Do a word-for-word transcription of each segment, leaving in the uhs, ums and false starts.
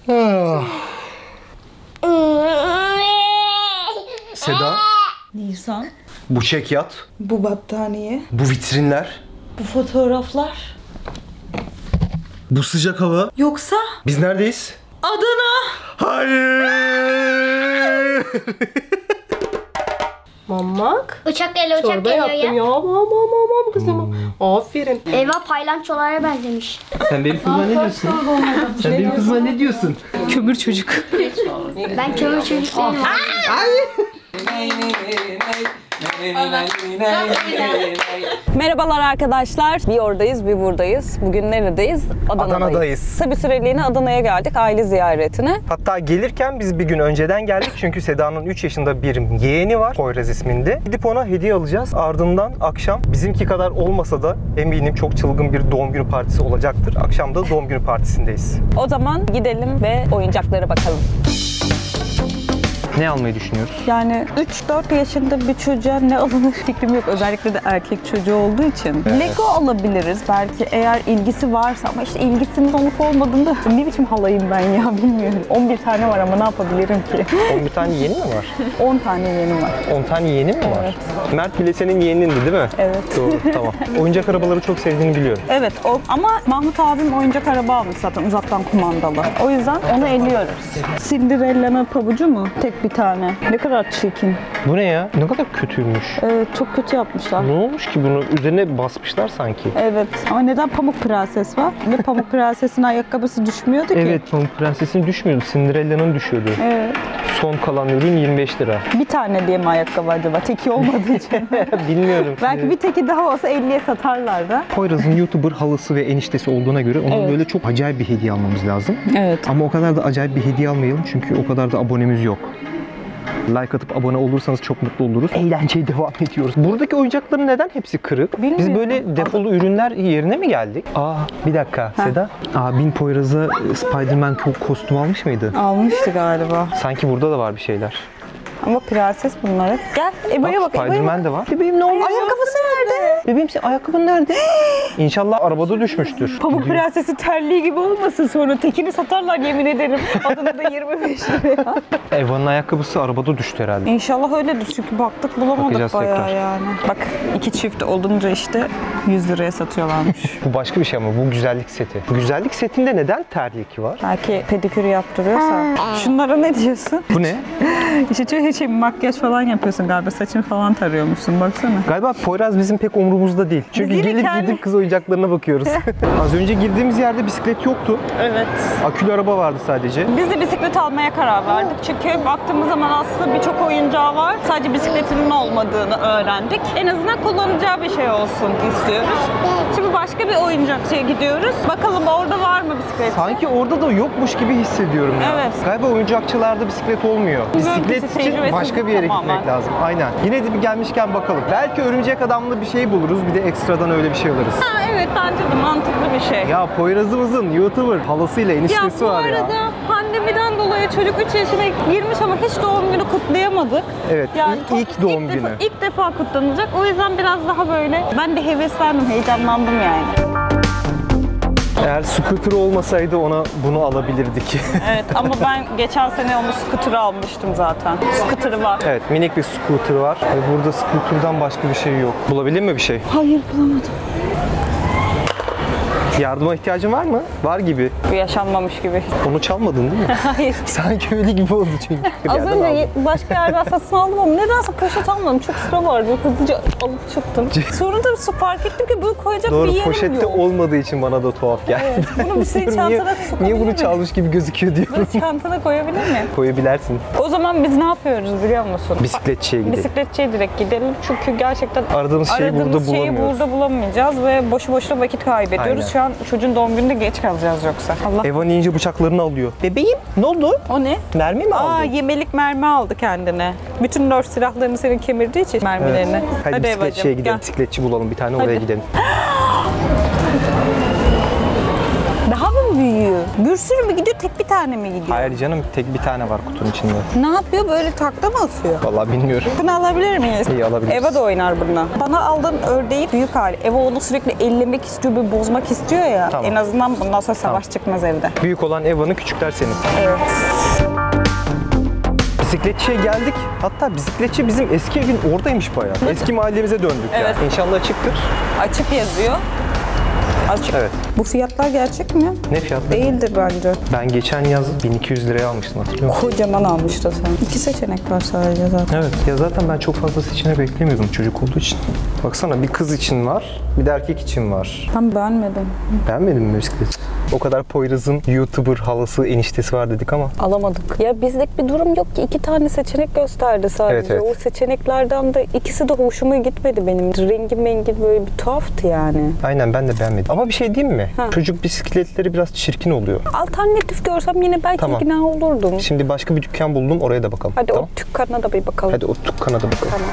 Seda. Nisan. Bu çekyat. Bu battaniye. Bu vitrinler. Bu fotoğraflar. Bu sıcak hava. Yoksa? Biz neredeyiz? Adana. Hayır. Mamak. Uçak geliyor, uçak Çorba geliyor yaptım ya. ya. Mam mam mam kızım. Aferin. Eyvah, paylançolara benzemiş. Sen benim kızıma ne diyorsun? Sen benim kızıma ne diyorsun? Kömür çocuk. Ben kömür çocuk değilim. Merhabalar arkadaşlar. Bir oradayız, bir buradayız. Bugün neredeyiz? Adana'dayız. Adana'dayız. Kısa bir süreliğine Adana'ya geldik, aile ziyaretine. Hatta gelirken biz bir gün önceden geldik çünkü Seda'nın üç yaşında bir yeğeni var, Poyraz isminde. Gidip ona hediye alacağız. Ardından akşam bizimki kadar olmasa da eminim çok çılgın bir doğum günü partisi olacaktır. Akşam da doğum günü partisindeyiz. O zaman gidelim ve oyuncaklara bakalım. Ne almayı düşünüyoruz? Yani üç dört yaşında bir çocuğa ne alınır fikrim yok. Özellikle de erkek çocuğu olduğu için. Evet. Lego alabiliriz belki eğer ilgisi varsa ama işte ilgisinin olup olmadığında ne biçim halayım ben ya bilmiyorum. on bir tane var ama ne yapabilirim ki? on bir tane yeğeni mi var? on tane yeğenim var. on tane yeğeni mi var? Evet. Mert bile senin yeğenindi değil mi? Evet. Doğru, tamam. Oyuncak arabaları çok sevdiğini biliyorum. Evet o ama Mahmut abim oyuncak araba almış zaten uzaktan kumandalı. O yüzden onu elliyoruz. Cinderella'nın pabucu mu? Tek bir tane. Ne kadar çirkin. Bu ne ya? Ne kadar kötüymüş. Evet çok kötü yapmışlar. Ne olmuş ki bunu? Üzerine basmışlar sanki. Evet ama neden Pamuk Prenses var? Ve Pamuk Prenses'in ayakkabısı düşmüyordu ki. Evet, Pamuk Prenses'in düşmüyordu. Cinderella'nın düşüyordu. Evet. Son kalan ürün yirmi beş lira. Bir tane diye mi ayakkabı acaba? Teki olmadığı için. Bilmiyorum. Belki bir teki daha olsa elliye satarlar da. Poyraz'ın YouTuber halası ve eniştesi olduğuna göre ona Evet. böyle çok acayip bir hediye almamız lazım. Evet. Ama o kadar da acayip bir hediye almayalım çünkü o kadar da abonemiz yok. Like atıp abone olursanız çok mutlu oluruz. Eğlenceye devam ediyoruz. Buradaki oyuncakların neden hepsi kırık? Bilmiyorum. Biz böyle defolu ürünler yerine mi geldik? Aa bir dakika Seda. Abin Poyraz'a Spider-Man ko- kostüm almış mıydı? Almıştı galiba. Sanki burada da var bir şeyler. Ama prenses bunlar hep. Gel Eba'ya bak. Eba'ya bak. Spider-Man de var. Bebeğim ne oldu? Ayakkabısı nerede? Bebeğim senin ayakkabın nerede? İnşallah arabada düşmüştür. Pamuk Prensesi terliği gibi olmasın sonra tekini satarlar yemin ederim. Adını da yirmi beş liraya. Eva'nın ayakkabısı arabada düştü herhalde. İnşallah öyledir çünkü baktık bulamadık Bakacağız bayağı tekrar. yani. Bak iki çift olunca işte yüz liraya satıyorlarmış. Bu başka bir şey ama bu güzellik seti. Bu güzellik setinde neden terlik var? Belki pedikür yaptırıyorsa. Şunlara ne diyorsun? Bu ne? İşte şey, şey makyaj falan yapıyorsun galiba saçını falan tarıyormuşsun baksana. Galiba Poyraz bizim pek umurumuzda değil. Çünkü Biz yine gelip kendi- gidip kız oyuncaklarına bakıyoruz. Az önce girdiğimiz yerde bisiklet yoktu. Evet. Akülü araba vardı sadece. Biz de bisiklet almaya karar verdik. Çünkü baktığımız zaman aslında birçok oyuncağı var. Sadece bisikletinin olmadığını öğrendik. En azından kullanacağı bir şey olsun istiyoruz. Şimdi başka bir oyuncakçıya gidiyoruz. Bakalım orada var mı bisiklet? Sanki orada da yokmuş gibi hissediyorum ya. Evet. Galiba oyuncakçılarda bisiklet olmuyor. Bisiklet Mühendisi için tecrübesiz başka bir yere tamamen. gitmek lazım. Aynen. Yine de bir gelmişken bakalım. Belki örümcek adamlı bir şey buluruz. Bir de ekstradan öyle bir şey alırız. Ha, evet bence de mantıklı bir şey. Ya Poyraz'ımızın YouTuber halasıyla eniştesi ya bu var ya. arada pandemiden dolayı çocuk üç yaşına girmiş ama hiç doğum günü kutlayamadık. Evet, ilk- ilk doğum ilk günü. Defa, ilk defa kutlanacak. O yüzden biraz daha böyle ben de heveslendim, heyecanlandım yani. Eğer scooter olmasaydı ona bunu alabilirdik. Evet ama ben geçen sene onu scooter'ı almıştım zaten. Scooter'ı var. Evet, minik bir scooter var. Ve burada scooter'dan başka bir şey yok. Bulabildin mi bir şey? Hayır bulamadım. Yardıma ihtiyacın var mı? Var gibi. Bu yaşanmamış gibi. Onu çalmadın değil mi? Hayır. Sanki öyle gibi oldu çünkü. Bir Az yerden önce aldım. başka yerden satın aldım ama nedense poşet almadım. Çok sıra vardı. Hızlıca alıp çıktım. Sonra da su fark ettim ki bunu koyacak Doğru, bir yerim poşette yok. olmadığı için bana da tuhaf geldi. Evet, bunu bir senin Diyorum, niye, çantana sokabilir niye bunu miyim? çalmış gibi gözüküyor diyorum. Bunu çantana koyabilir miyim? Koyabilirsin. O zaman biz ne yapıyoruz biliyor musun? Bisikletçiye gidelim. Bisikletçiye direkt gidelim. Çünkü gerçekten Aradığımız şeyi aradığımız burada şeyi bulamıyoruz. burada bulamayacağız ve boşu boşuna vakit kaybediyoruz. Aynen. Şu an çocuğun doğum gününde geç kalacağız yoksa. Allah. Eva ninja bıçaklarını alıyor. Bebeğim ne oldu? O ne? Mermi mi aldın? Aa yemelik mermi aldı kendine. Bütün dört silahlarını senin kemirdiği için mermilerini. Evet. Hadi, Hadi bisikletçiye Evacığım, gidelim. gel. Bisikletçi bulalım bir tane oraya Hadi. gidelim. Daha mı büyüğü? Bir sürü mü gidiyor, tek bir tane mi gidiyor? Hayır canım, tek bir tane var kutunun içinde. Ne yapıyor, böyle takla mı atıyor? Vallahi bilmiyorum. Bunu alabilir miyiz? İyi, alabiliriz. Eva da oynar bununla. Bana aldığın ördeğin büyük hali. Eva onu sürekli ellemek istiyor, böyle bozmak istiyor ya. Tamam. En azından bundan sonra savaş Tamam. çıkmaz evde. Büyük olan Eva'nın, küçükler senin. Evet. Bisikletçiye geldik. Hatta bisikletçi bizim eski evin oradaymış bayağı. Eski mahallemize döndük Evet. ya. İnşallah açıktır. Açık yazıyor. Açık. Evet. Bu fiyatlar gerçek mi? Ne fiyatı? Değildir bence. Ben geçen yaz bin iki yüz liraya almıştım, hatırlıyor musun? Kocaman almıştı sen. İki seçenek var sadece zaten. Evet. Ya zaten ben çok fazla seçeneği beklemiyordum çocuk olduğu için. Baksana, bir kız için var, bir de erkek için var. Ben beğenmedim. Beğenmedin mi bisikleti? O kadar Poyraz'ın YouTuber halası, eniştesi var dedik ama. Alamadık. Ya bizlik bir durum yok ki. İki tane seçenek gösterdi sadece. Evet, evet. O seçeneklerden de ikisi de hoşuma gitmedi benim. Rengi mengi böyle bir tuhaftı yani. Aynen, ben de beğenmedim. Ama bir şey diyeyim mi? Ha. Çocuk bisikletleri biraz çirkin oluyor. Alternatif görsem yine belki Tamam. ikna olurdum. Şimdi başka bir dükkan buldum, oraya da bakalım. Hadi Tamam. o tükkanına da bir bakalım. Hadi o dükkana da bakalım. Tamam.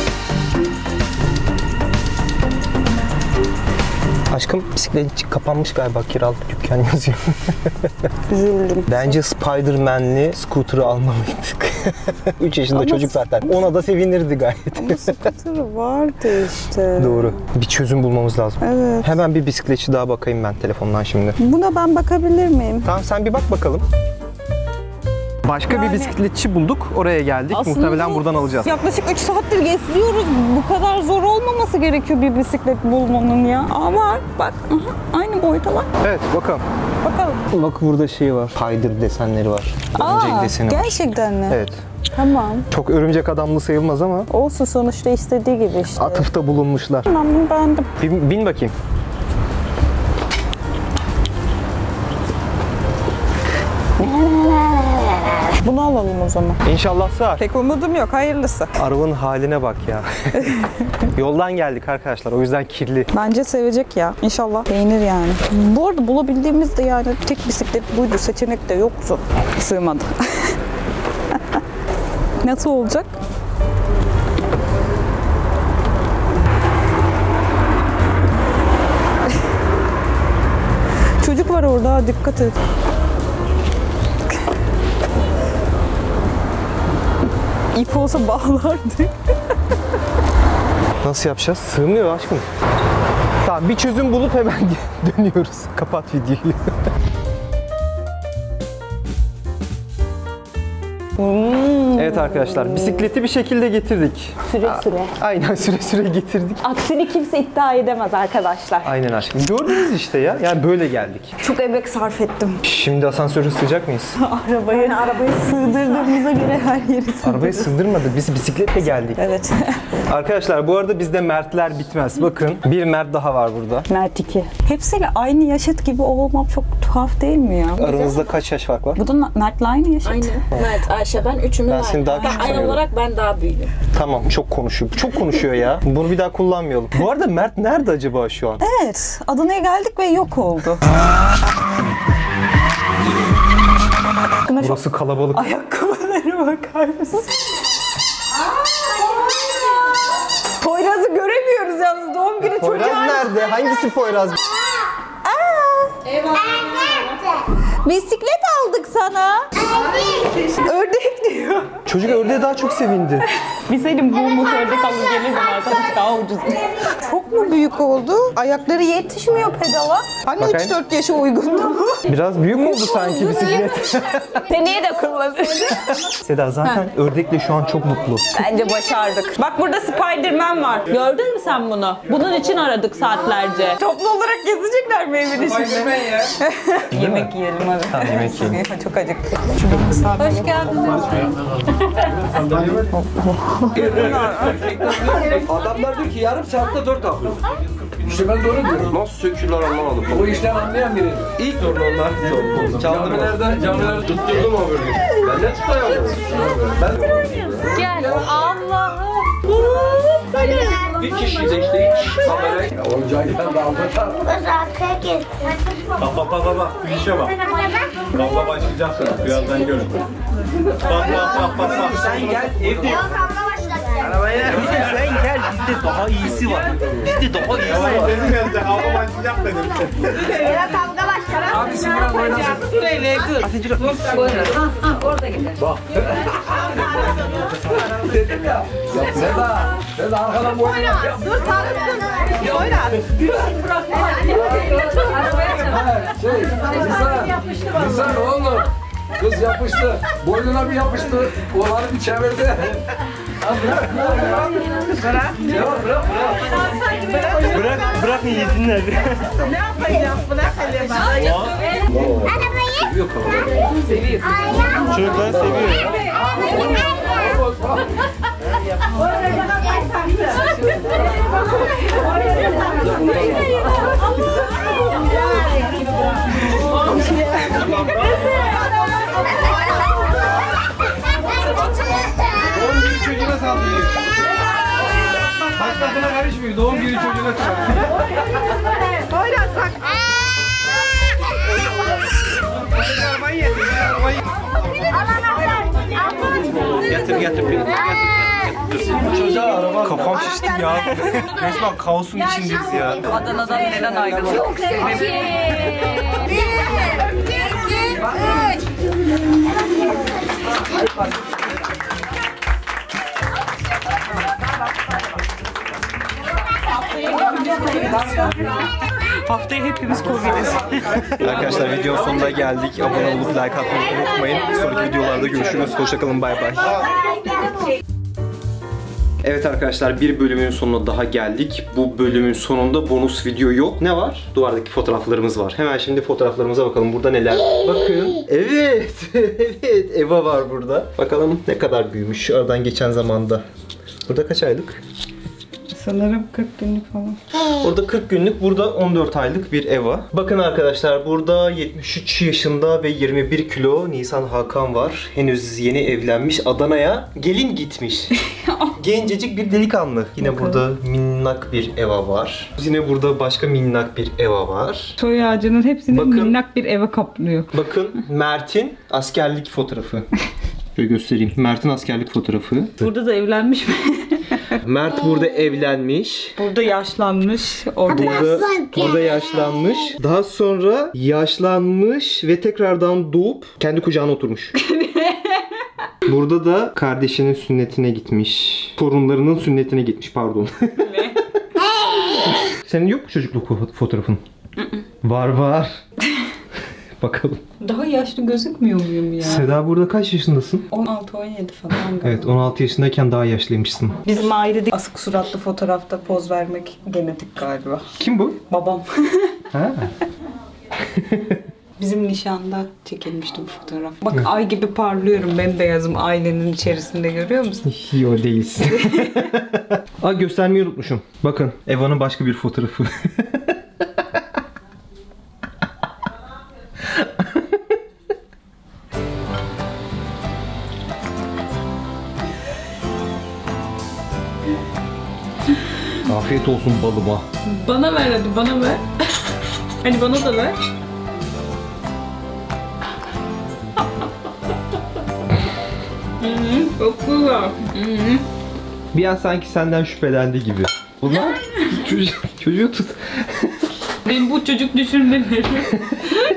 Aşkım, bisiklet kapanmış galiba, kiralık dükkan yazıyor. Üzüldüm. Bence Spider-Man'li scooter'ı almalıydık. üç yaşında Ama çocuk zaten. Ona da sevinirdi gayet. Ama scooter'ı vardı işte. Doğru. Bir çözüm bulmamız lazım. Evet. Hemen bir bisikletçi daha bakayım ben telefondan şimdi. Buna ben bakabilir miyim? Tamam, sen bir bak bakalım. Başka Yani- bir bisikletçi bulduk. Oraya geldik. Aslında Muhtemelen buradan alacağız. Yaklaşık üç saattir geziyoruz. Bu kadar zor olmaması gerekiyor bir bisiklet bulmanın ya. Aa var. Bak. Aha, aynı boyuta var. Evet, bakalım. Bakalım. Bak, burada şey var. Spider desenleri var. Örümcek Aa, deseni var. gerçekten mi? Evet. Tamam. Çok örümcek adamlı sayılmaz ama Olsun, sonuçta istediği gibi işte. atıfta bulunmuşlar. Ben bunu beğendim. Bin, bin bakayım. Bunu alalım o zaman. İnşallah sığar. Pek umudum yok. Hayırlısı. Arabanın haline bak ya. Yoldan geldik arkadaşlar. O yüzden kirli. Bence sevecek ya. İnşallah beğenir yani. Bu arada bulabildiğimiz de yani tek bisiklet buydu. Seçenek de yoktu. Sığmadı. Nasıl olacak? Çocuk var orada, dikkat et. İp olsa bağlardı. Nasıl yapacağız? Sığmıyor aşkım. Tamam, bir çözüm bulup hemen dönüyoruz. Kapat videoyu. Evet arkadaşlar, bisikleti bir şekilde getirdik. Süre süre. Aynen, süre süre getirdik. Aksini kimse iddia edemez arkadaşlar. Aynen aşkım. Gördünüz işte ya. Yani böyle geldik. Çok emek sarf ettim. Şimdi asansöre sığacak mıyız? Arabayı, yani arabayı sığdırdığımıza göre her yeri sığdırdık. Arabayı sığdırmadık. Biz bisikletle geldik. Evet. Arkadaşlar, bu arada bizde Mertler bitmez. Bakın, bir Mert daha var burada. Mert iki. Hepsiyle aynı yaşıt gibi olmam çok tuhaf değil mi ya? Aranızda kaç yaş fark var? Bu da Mert'le aynı yaşıt. Aynı. Mert, Ayşe, ben üçümüz Ben aynı. seni daha Ben küçük aynı sanıyorum. olarak ben daha büyüğüm. Tamam, çok konuşuyor. Çok konuşuyor ya. Bunu bir daha kullanmayalım. Bu arada Mert nerede acaba şu an? Evet. Adana'ya geldik ve yok oldu. Burası kalabalık. Ayakkabılara bakar mısın? Poyraz'ı göremiyoruz yalnız. Doğum günü Poyraz çocuğa. nerede? Hangisi Poyraz? Bisiklet aldık sana. Ördek diyor. Çocuk ördeğe daha çok sevindi. Bilseydim bulmuş ördek alıp gelirdim arkadaş, daha ucuz. Çok mu büyük oldu? Ayakları yetişmiyor pedala. Hani Bakayım. üç dört yaşa uygundu bu? Biraz büyük oldu sanki bisiklet. Seneye de kullanır. Seda zaten ördekle şu an çok mutlu. Bence başardık. Bak burada Spider-Man var. Gördün mü sen bunu? Bunun için aradık saatlerce. Toplu olarak gezecekler mi evin içinde? Yemek yiyelim hadi. Tamam, yemek yiyelim. Çok acıktık. Hoş geldiniz. Adamlar diyor ki yarım saatte dört alıyor. İşte ben doğru diyorum. Nasıl söküyorlar anlamadım. Bu işten anlayan biri. İlk doğru onlar. Çaldım nerede? Camları tutturdum o bölgeyi. Ben de tutayamadım. Ben Gel. Allah'ım. bir kişi de işte hiç kamerayı. Oyuncaktan da almışlar. Kız arkaya gel. Bak bak bak bak, bir işe bak. Kavga başlayacak, birazdan görün. Bak bak bak bak bak. Sen gel, evde Yok kavga başladı. arabaya. Sen gel, bizde daha iyisi var. Bizde daha iyisi var. Dedim ya size kavga başlayacak dedim. Eve kavga başladı. Dedim ya. Ya Seda. Seda arkadan boyuna bak. Dur sarılsın. Oyna. Şey, Nisan. Nisan oğlum. Kız yapıştı. Boynuna bir yapıştı. Oğlanı bir çevirdi. Ya bırak. Bırak. Ya bırak bırak. Bırak, bırakın yesinler. Ne yapacağım? Bırak hele bana. Seviyor kafaları. Seviyor. Çocuklar seviyor. Doğum günü çocuğuna saldırıyor. Başkasına karışmıyor. Doğum günü çocuğuna saldırıyor. Poyraz bak. Arabayı yedim. Arabayı. Getir getir beni. Çocuğa araba. Kafam şişti ya. Resmen kaosun içindeyiz ya. Adana'dan neden ayrıldık? Haftaya hepimiz Covid'iz. Arkadaşlar videonun sonuna geldik. Abone olup like atmayı unutmayın. Sonraki videolarda görüşürüz. Hoşçakalın. Bay bay. Evet arkadaşlar, bir bölümün sonuna daha geldik. Bu bölümün sonunda bonus video yok. Ne var? Duvardaki fotoğraflarımız var. Hemen şimdi fotoğraflarımıza bakalım. Burada neler? Bakın. Evet. Evet. Eva var burada. Bakalım ne kadar büyümüş aradan geçen zamanda. Burada kaç aylık? Sanırım kırk günlük falan. Orada kırk günlük, burada on dört aylık bir Eva. Bakın arkadaşlar, burada yetmiş üç yaşında ve yirmi bir kilo Nisan Hakan var. Henüz yeni evlenmiş, Adana'ya gelin gitmiş. Gencecik bir delikanlı. Yine burada minnak bir Eva var. Yine burada başka minnak bir Eva var. Soy ağacının hepsini Bakın. minnak bir eve kaplıyor. Bakın Mert'in askerlik fotoğrafı. Şöyle göstereyim. Mert'in askerlik fotoğrafı. Burada da evlenmiş mi? Mert burada evlenmiş. Burada yaşlanmış. Orada Burada, burada yaşlanmış. Daha sonra yaşlanmış ve tekrardan doğup kendi kucağına oturmuş. Burada da kardeşinin sünnetine gitmiş. Torunlarının sünnetine gitmiş, pardon. Ne? Senin yok mu çocukluk fotoğrafın? Var var. Bakalım. Daha yaşlı gözükmüyor muyum ya? Seda, burada kaç yaşındasın? on altı on yedi falan galiba. Evet, on altı yaşındayken daha yaşlıymışsın. Bizim ailede asık suratlı fotoğrafta poz vermek genetik galiba. Kim bu? Babam. Ha. Bizim nişanda çekilmişti bu fotoğraf. Bak ay gibi parlıyorum, bembeyazım ailenin içerisinde, görüyor musun? Yo, değilsin. Aa, göstermeyi unutmuşum. Bakın, Eva'nın başka bir fotoğrafı. Afiyet olsun balıma. Bana ver hadi, bana ver. Hadi bana da ver. Hı-hı, çok güzel. Hı-hı. Bir an sanki senden şüphelendi gibi. Ulan çocuğu, çocuğu tut. Benim bu çocuk düşürmeleri.